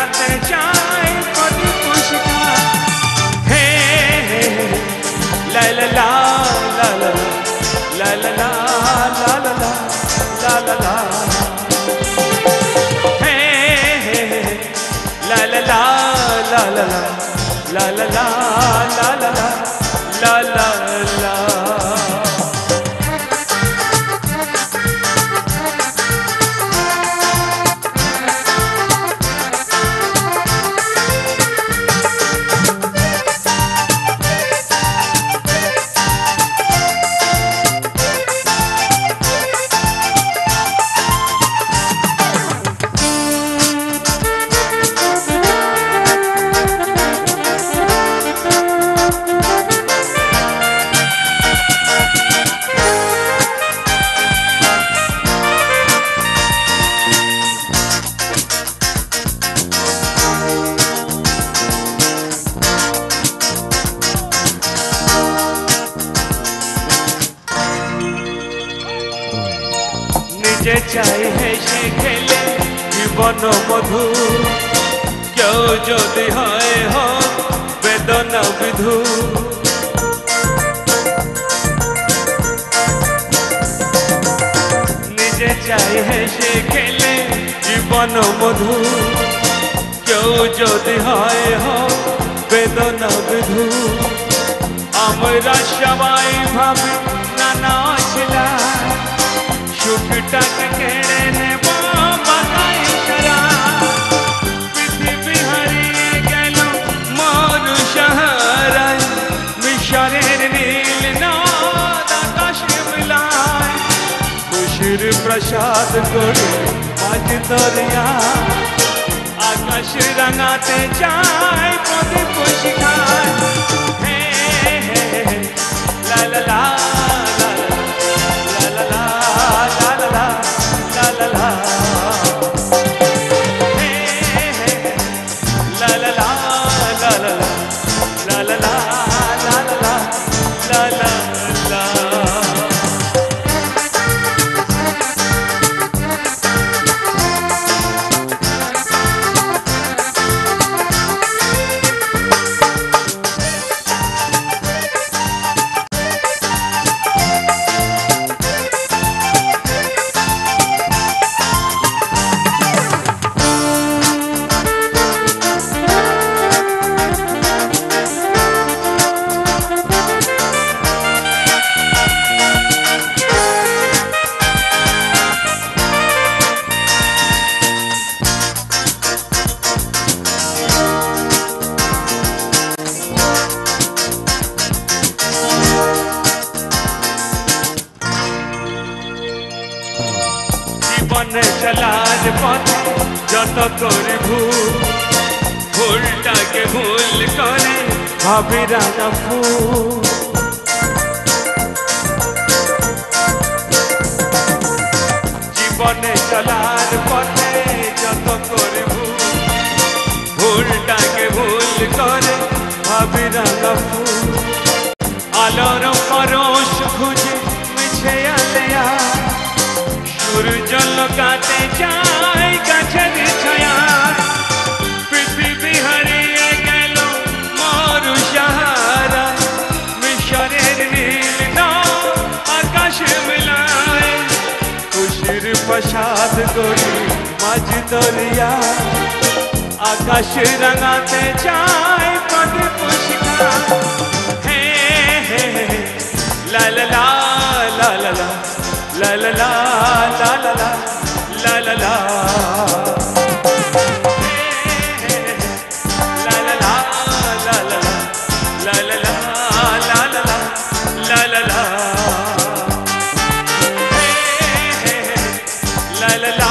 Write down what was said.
रंगाते जाए कभी खुशी का हे ला ला ला ला ला ला ला ला ला ला ला ला ला हे ला ला ला ला ला ला ला ला ला ला ला ला ला যে চাই হেসে খেলে জীবন মধু কেউ যদি হয় হোক বেদনা বিধু নিজে চাই হেসে খেলে জীবন মধু কেউ যদি হয় হোক বেদনা বিধু আমরা সবাই ভাবি নানা অছিলা সুখটাকে কেড়ে নেব বানাই সারা পৃথিবী হারিয়ে গেল মরু সাহারায় মিশরের নীল নদ আকাশ মিলায় খুশির প্রসাদ করে মাঝ দরিয়া আকাশ রাঙাতে চায় প্রদীপ শিখায় হে হে লা লা লা জীবনে চলার পথে যত করি ভুলটাকে ভুল করে ভাবি রাঙা ফুল জীবনে চলার পথে যত করি ভুলটাকে ভুল করে ভাবি রাঙা ফুল আলোর পরশ খুঁজে মিছে আলেয়া সূর্য লুকাতে যায় গাছের ছায়ায় পৃথিবী হারিয়ে গেল মরু সাহারায় মিশরের নীল নদ আকাশ মিলায় খুশির প্রসাদ করি মাঝ দরিয়া আকাশ রাঙাতে চায় প্রদীপ শিখায় হে হে লা লা লা লা লা লা la la la la la la la la la la la la